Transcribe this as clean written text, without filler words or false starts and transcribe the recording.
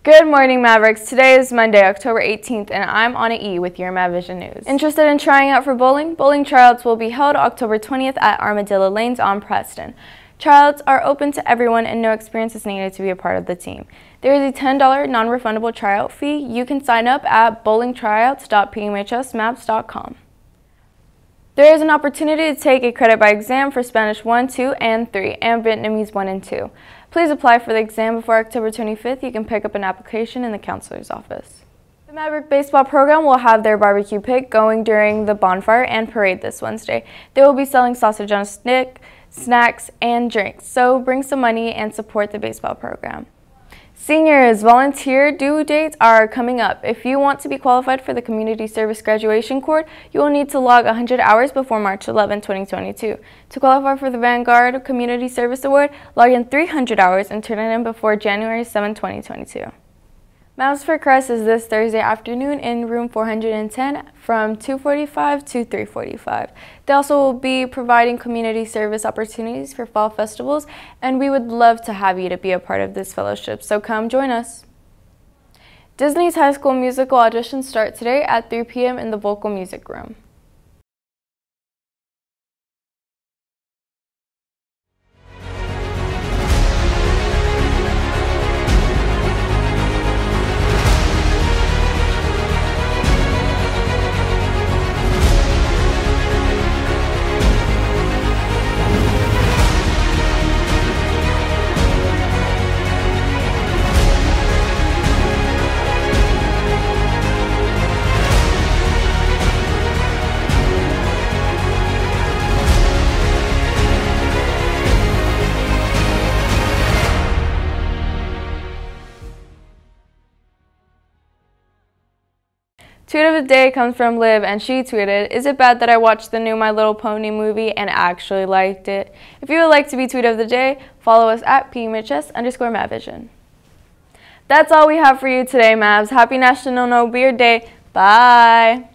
Good morning, Mavericks. Today is Monday, October 18th, and I'm on E with your MAVision News. Interested in trying out for bowling? Bowling tryouts will be held October 20th at Armadillo Lanes on Preston. Tryouts are open to everyone and no experience is needed to be a part of the team. There is a $10 non-refundable tryout fee. You can sign up at bowlingtryouts.pmhsmavs.com. There is an opportunity to take a credit by exam for Spanish 1, 2, and 3, and Vietnamese 1 and 2. Please apply for the exam before October 25th. You can pick up an application in the counselor's office. The Maverick baseball program will have their barbecue pit going during the bonfire and parade this Wednesday. They will be selling sausage on a stick, snacks, and drinks, so bring some money and support the baseball program. Seniors, volunteer due dates are coming up. If you want to be qualified for the Community Service Graduation Court, you will need to log 100 hours before March 11, 2022. To qualify for the Vanguard Community Service Award, log in 300 hours and turn it in before January 7, 2022. Mavs for Christ is this Thursday afternoon in room 410 from 2:45 to 3:45. They also will be providing community service opportunities for fall festivals, and we would love to have you to be a part of this fellowship, so come join us. Disney's High School Musical auditions start today at 3 p.m. in the Vocal Music Room. Tweet of the day comes from Liv, and she tweeted, "Is it bad that I watched the new My Little Pony movie and actually liked it?" If you would like to be Tweet of the Day, follow us at PMHS_MAVision. That's all we have for you today, Mavs. Happy National No Beard Day. Bye.